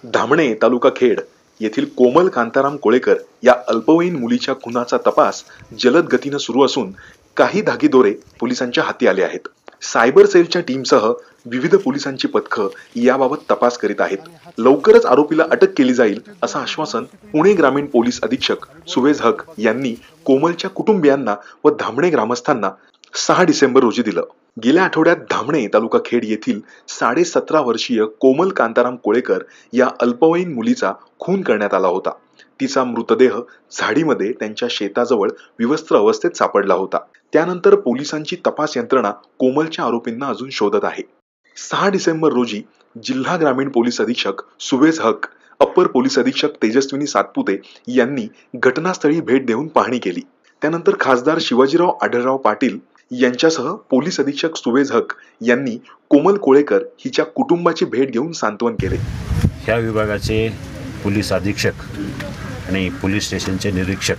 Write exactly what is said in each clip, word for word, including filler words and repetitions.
धामणे तालुका खेड येथील कोमल कांताराम कोळेकर या अल्पवयीन मुलीच्या खुनाचा तपास जलद गतीने सुरू असून काही धागेदोरे पोलिसांच्या हाती आले आहेत. सायबर सेलच्या टीमसह विविध पोलिसांची पथकं याबाबत तपास करीत आहेत. लवकरच आरोपीला अटक केली जाईल असं आश्वासन पुणे ग्रामीण पोलीस अधीक्षक सुवेझ हक यांनी कोमलच्या कुटुंबियांना व धामणे ग्रामस्थांना सहा डिसेंबर रोजी दिलं. गेल्या आठवड्यात धामणे तालुका खेड येथील साडे सतरा वर्षीय कोमल कांताराम कोळेकर या अल्पवयीन मुलीचा खून करण्यात आला होता. तिचा मृतदेह झाडीमध्ये त्यांच्या शेताजवळ विवस्त्र अवस्थेत सापडला होता. त्यानंतर पोलिसांची तपास यंत्रणा कोमलच्या आरोपींना अजून शोधत आहे. सहा डिसेंबर रोजी जिल्हा ग्रामीण पोलीस अधीक्षक सुवेझ हक, अप्पर पोलीस अधीक्षक तेजस्विनी सातपुते यांनी घटनास्थळी भेट देऊन पाहणी केली. त्यानंतर खासदार शिवाजीराव आढळराव पाटील यांच्यासह पोलीस अधीक्षक सुवेझ हक यांनी कोमल कोळेकर हिच्या कुटुंबाची भेट घेऊन सांत्वन केले. ह्या विभागाचे पोलीस अधीक्षक आणि पोलीस स्टेशनचे निरीक्षक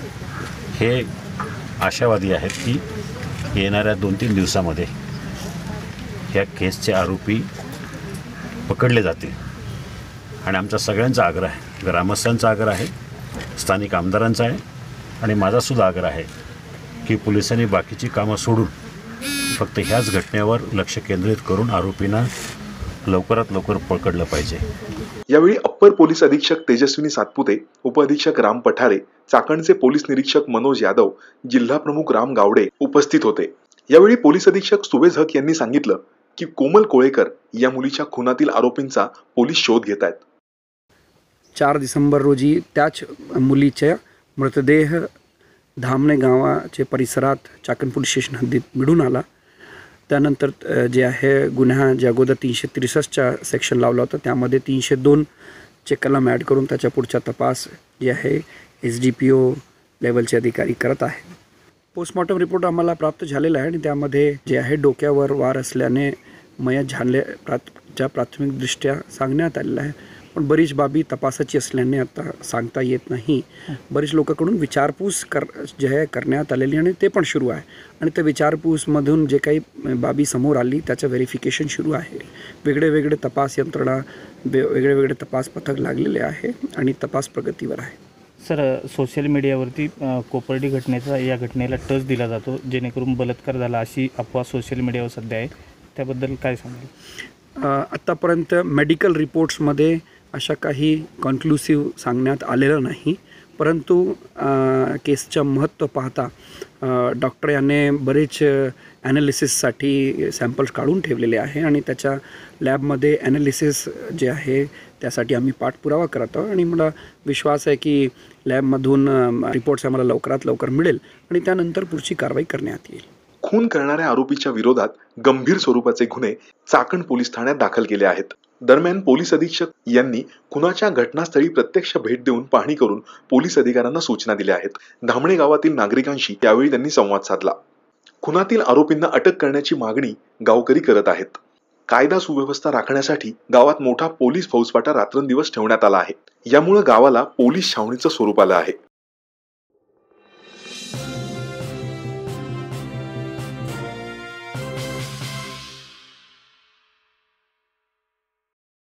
हे आशावादी आहेत की येणाऱ्या दोन तीन दिवसामध्ये ह्या केसचे आरोपी पकडले जातील. आणि आमचा सगळ्यांचा आग्रह आहे, ग्रामस्थांचा आग्रह आहे, स्थानिक आमदारांचा आहे आणि माझासुद्धा आग्रह आहे की पोलिसांनी बाकीची कामं सोडून फक्त ह्याच घटनेवर लक्ष केंद्रित करून आरोपींना लवकरात लवकर पकडलं पाहिजे. यावेळी अप्पर पोलीस अधीक्षक तेजस्विनी सातपुते, उपअधीक्षक राम पठारे, चाकणचे पोलीस निरीक्षक मनोज यादव, जिल्हा प्रमुख राम गावडे उपस्थित होते. यावेळी पोलीस अधीक्षक सुवेझ हक यांनी सांगितलं की कोमल कोळेकर या मुलीच्या खुनातील आरोपींचा पोलीस शोध घेत आहेत. चार डिसेंबर रोजी त्याच मुलीचा मृतदेह धामणे गावाचे परिसरात चाकण पोलीस स्टेशन हद्दीत मिळून आला. त्यानंतर जे आहे गुन्हा जे अगोदर तीनशे त्रेसष्टचा सेक्शन लावला होता त्यामध्ये तीनशे दोनचे कलम ॲड करून त्याच्या पुढचा तपास जे आहे एस डी पी ओ लेवलचे अधिकारी करत आहे. पोस्टमॉर्टम रिपोर्ट आम्हाला प्राप्त झालेला आहे आणि त्यामध्ये जे आहे डोक्यावर वार असल्याने मयत झाले प्राच्या प्राथमिकदृष्ट्या सांगण्यात आलेलं आहे. पण बरीच बाबी तपासाची असल्याने आता सांगता येत नाही. बरीच लोकांकडून विचारपूस कर जे आहे करण्यात आलेली आणि ते पण सुरू आहे आणि त्या विचारपूसमधून जे काही बाबी समोर आली त्याचं व्हेरिफिकेशन सुरू आहे. वेगळे वेगळे तपास यंत्रणा वेगळे वेगळे तपास पथक लागलेले आहे आणि तपास प्रगतीवर आहे. सर, सोशल मीडियावरती कोपर्डी घटनेचा या घटनेला टच दिला जातो जेणेकरून बलात्कार झाला अशी अफवा सोशल मीडियावर सध्या आहे, त्याबद्दल काय सांगाल? आत्तापर्यंत मेडिकल रिपोर्ट्समध्ये अशा काही कन्क्लुसिव्ह सांगण्यात आलेलं नाही. परंतु केसचं महत्त्व पाहता डॉक्टर याने बरेच ॲनालिसिससाठी सॅम्पल्स काढून ठेवलेले आहे आणि त्याच्या लॅबमध्ये ॲनालिसिस जे आहे त्यासाठी आम्ही पाठपुरावा करत आहोत आणि मला विश्वास आहे की लॅबमधून रिपोर्ट्स आम्हाला लवकरात लवकर मिळेल आणि त्यानंतर पुढची कारवाई करण्यात येईल. खून करणाऱ्या आरोपीच्या विरोधात गंभीर स्वरूपाचे गुन्हे चाकण पोलीस ठाण्यात दाखल केले आहेत. दरम्यान पोलीस अधीक्षक यांनी खुनाच्या घटनास्थळी प्रत्यक्ष भेट देऊन पाहणी करून पोलीस अधिकाऱ्यांना सूचना दिल्या आहेत. धामणे गावातील नागरिकांशी यावेळी त्यांनी संवाद साधला. खुनातील आरोपींना अटक करण्याची मागणी गावकरी करत आहेत. कायदा सुव्यवस्था राखण्यासाठी गावात मोठा पोलीस फौजफाटा रात्रंदिवस ठेवण्यात आला आहे. यामुळे गावाला पोलीस छावणीचं स्वरूप आलं आहे.